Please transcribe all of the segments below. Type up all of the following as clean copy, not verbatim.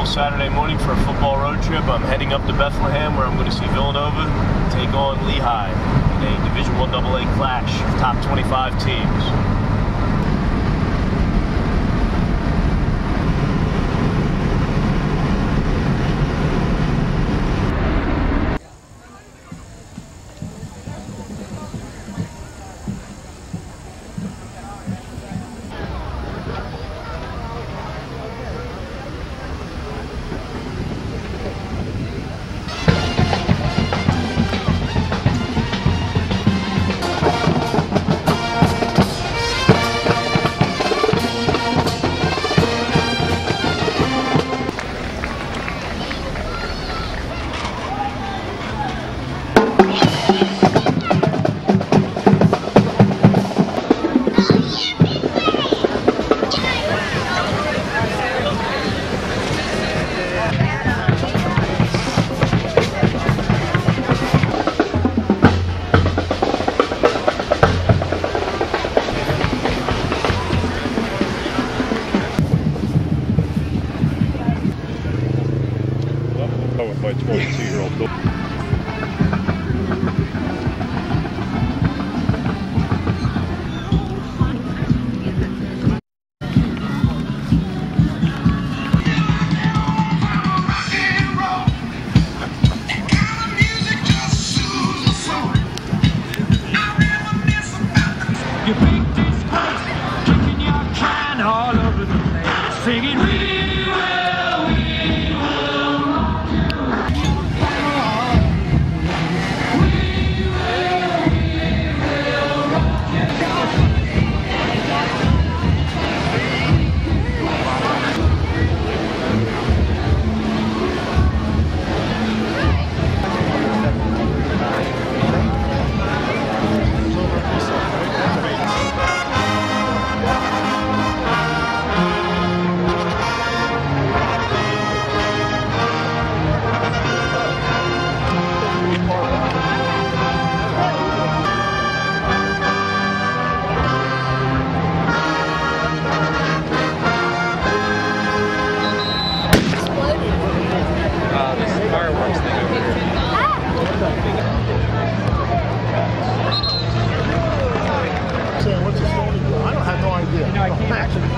Saturday morning for a football road trip. I'm heading up to Bethlehem where I'm going to see Villanova take on Lehigh in a Division I AA clash of top 25 teams. With my 22-year-old daughter. You big disgrace, kicking your can all over the place, singing we will rock you. We will rock you. Fireworks thing over here. What's the story? I don't have no idea. I can't actually.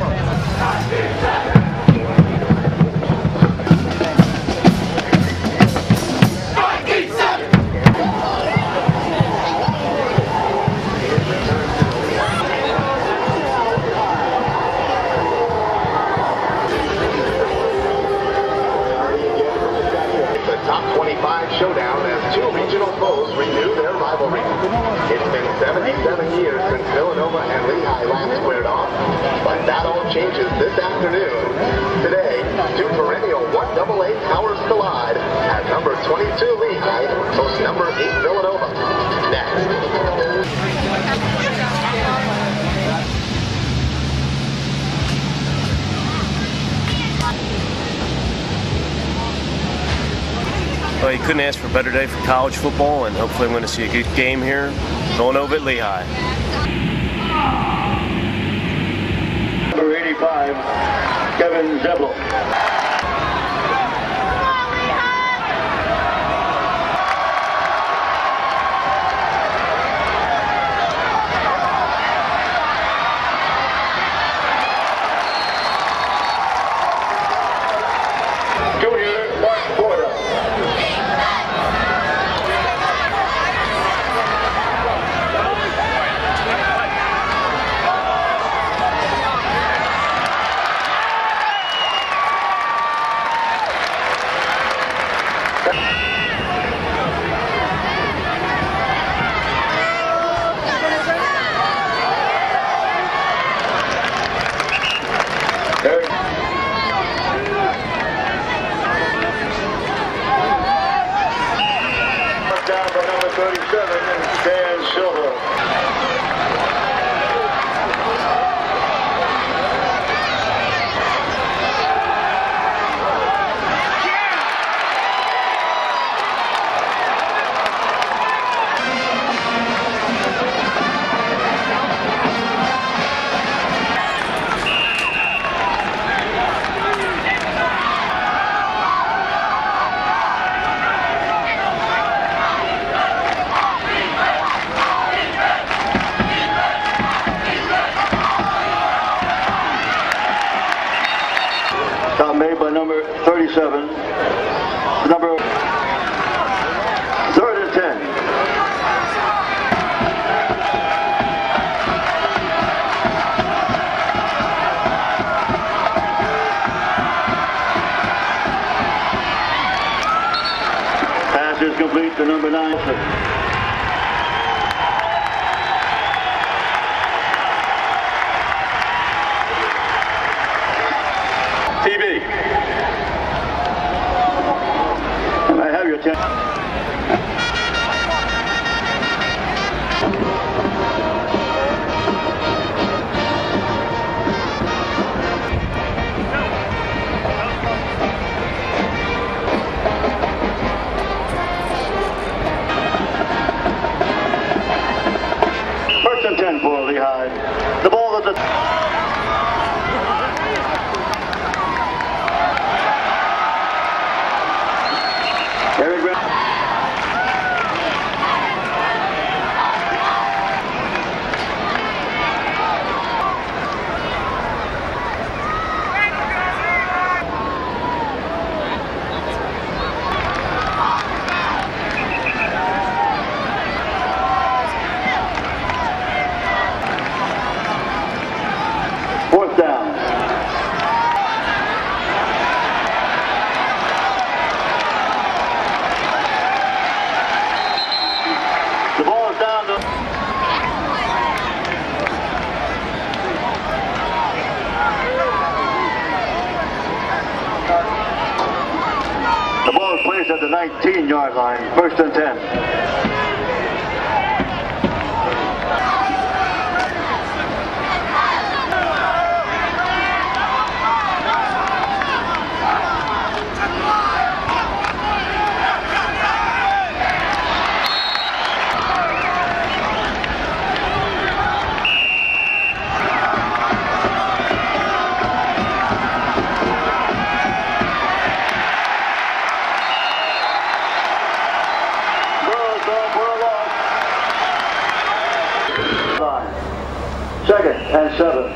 Top 25 showdown as two regional foes renew their rivalry. It's been 77 years since Villanova and Lehigh last squared off, but that all changes this afternoon. Today, two perennial 1AA powers collide as number 22 Lehigh hosts number 8 Villanova. Next. Well, you couldn't ask for a better day for college football, and hopefully I'm going to see a good game here. Villanova at Lehigh. Number 85, Kevin Zebel. 37, number 3rd and 10. Pass is complete to number 9. TV. I have your 10. First and 10 for Lehigh. The ball is at fourth down. The ball is down to the ball is placed at the 19-yard line, first and 10. Second and 7.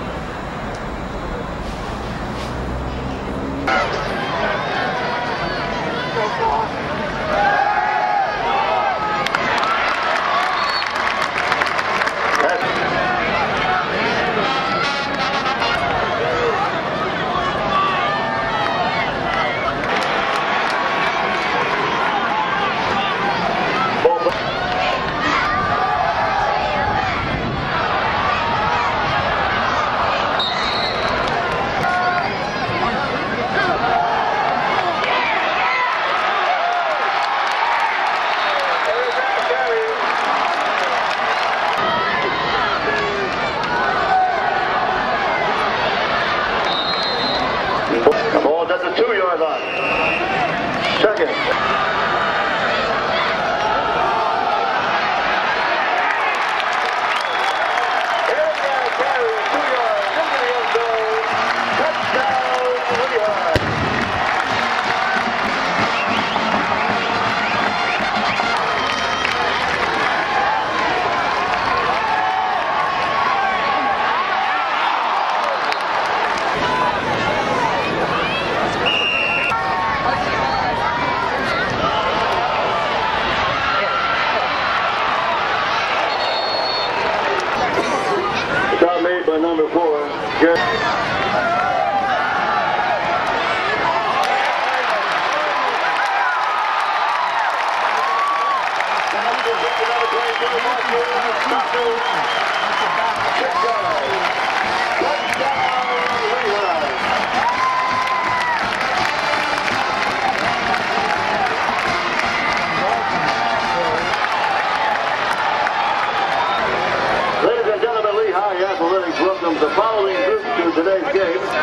The ball's at the 2-yard line. Second. Stop made by number 4, Jerry. Ladies and gentlemen, Lehigh Athletics welcomes the following group to today's game.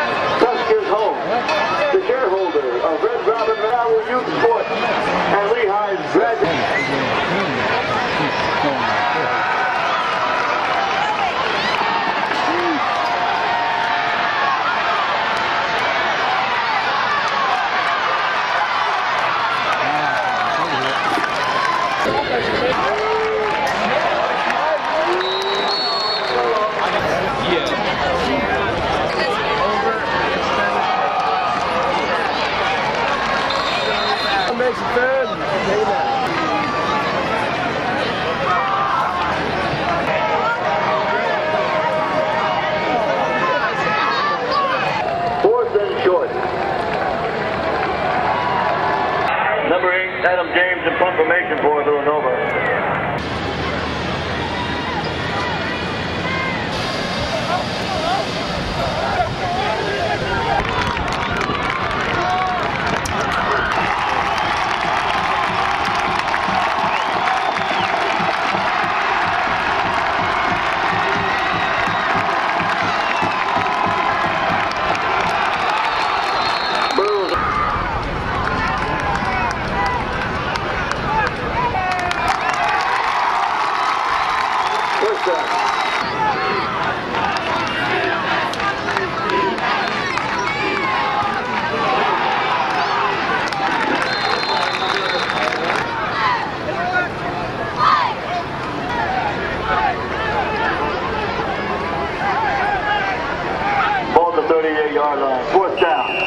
Ball to 38-yard line. 4th down.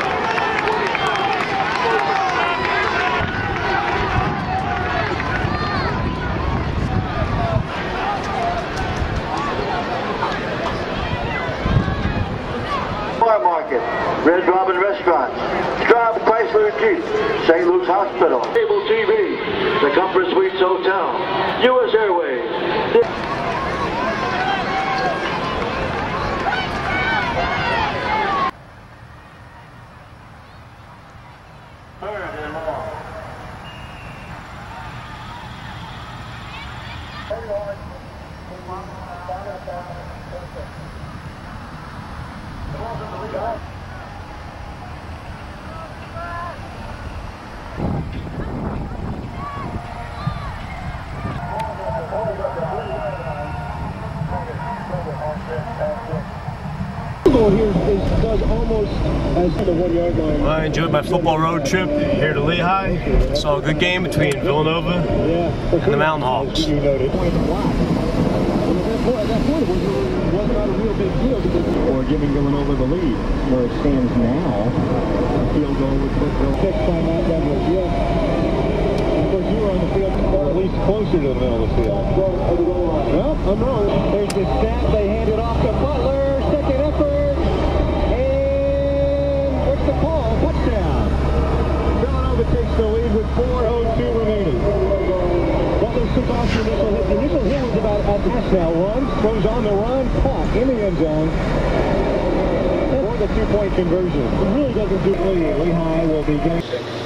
Farm Market, Red Robin Restaurant, Straub Chrysler Jeep, St. Luke's Hospital, Cable TV, the Comfort Suites Hotel, U.S. Airways. Well, I enjoyed my football road trip here to Lehigh. Saw a good game between Villanova and the Mountain Hawks. At that point, it was not a real big deal for giving Villanova the lead. Where it stands now, the field goal would put the 6 time out Douglas. Of course, you were on the field, or at least closer to the middle of the field. Well, I'm wrong. There's the snap. They hand it off to Butler. Second effort. And what's the call? Touchdown. Villanova takes the lead with 4:02 remaining. Butler took off the initial hit. The initial hit was about a pass now. Runs, throws on the run, caught in the end zone. For the 2-point conversion. It really doesn't do Lehigh will be getting